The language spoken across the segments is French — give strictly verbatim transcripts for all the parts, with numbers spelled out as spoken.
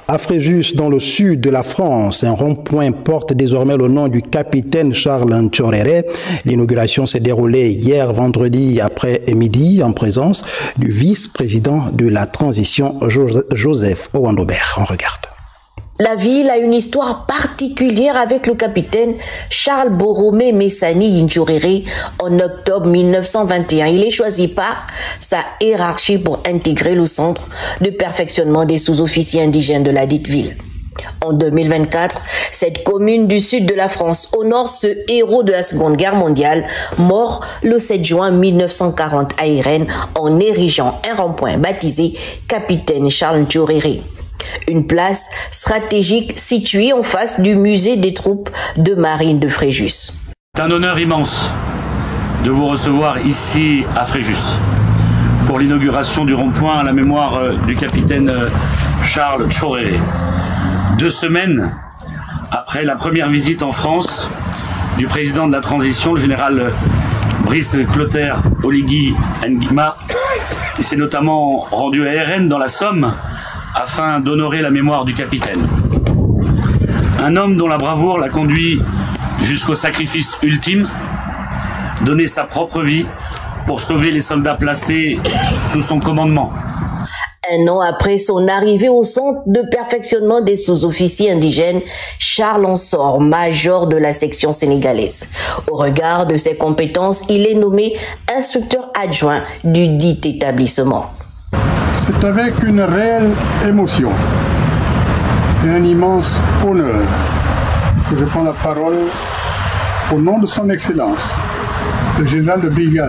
À Fréjus, dans le sud de la France, un rond-point porte désormais le nom du capitaine Charles Ntchoréré. L'inauguration s'est déroulée hier vendredi après-midi en présence du vice-président de la transition Joseph Owandobert. On regarde. La ville a une histoire particulière avec le capitaine Charles Borromée Messani Ntchoréré en octobre mille neuf cent vingt et un. Il est choisi par sa hiérarchie pour intégrer le centre de perfectionnement des sous-officiers indigènes de la dite ville. En deux mille vingt-quatre, cette commune du sud de la France honore ce héros de la Seconde Guerre mondiale, mort le sept juin mille neuf cent quarante à Irène en érigeant un rond-point baptisé capitaine Charles Ntchoréré. Une place stratégique située en face du musée des troupes de marine de Fréjus. C'est un honneur immense de vous recevoir ici à Fréjus pour l'inauguration du rond-point à la mémoire du capitaine Charles Ntchoréré. Deux semaines après la première visite en France du président de la transition, le général Brice Clotaire Oligui Nguema, qui s'est notamment rendu à Irène dans la Somme afin d'honorer la mémoire du capitaine. Un homme dont la bravoure l'a conduit jusqu'au sacrifice ultime, donner sa propre vie pour sauver les soldats placés sous son commandement. Un an après son arrivée au centre de perfectionnement des sous-officiers indigènes, Charles en sort major de la section sénégalaise. Au regard de ses compétences, il est nommé instructeur adjoint du dit établissement. C'est avec une réelle émotion et un immense honneur que je prends la parole au nom de son Excellence, le général de brigade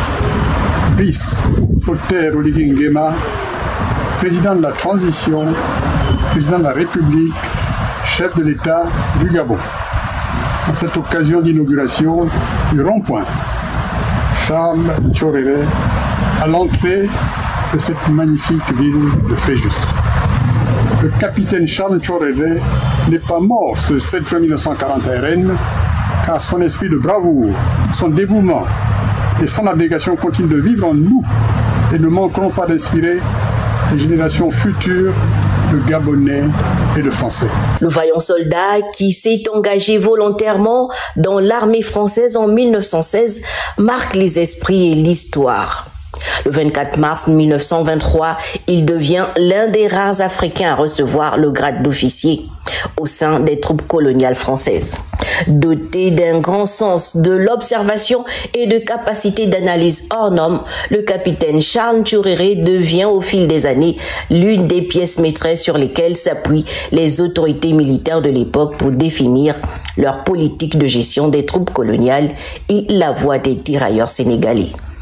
Brice Clotaire Oligui Nguema, président de la transition, président de la République, chef de l'État du Gabon. À cette occasion d'inauguration du rond-point Charles Ntchoréré à l'entrée de cette magnifique ville de Fréjus. Le capitaine Charles Ntchoréré n'est pas mort ce sept juin mille neuf cent quarante à Irène, car son esprit de bravoure, son dévouement et son abnégation continuent de vivre en nous et ne manqueront pas d'inspirer les générations futures de Gabonais et de Français. Le vaillant soldat qui s'est engagé volontairement dans l'armée française en mille neuf cent seize marque les esprits et l'histoire. Le vingt-quatre mars mille neuf cent vingt-trois, il devient l'un des rares Africains à recevoir le grade d'officier au sein des troupes coloniales françaises. Doté d'un grand sens de l'observation et de capacités d'analyse hors normes, le capitaine Charles Ntchoréré devient au fil des années l'une des pièces maîtresses sur lesquelles s'appuient les autorités militaires de l'époque pour définir leur politique de gestion des troupes coloniales et la voie des tirailleurs sénégalais.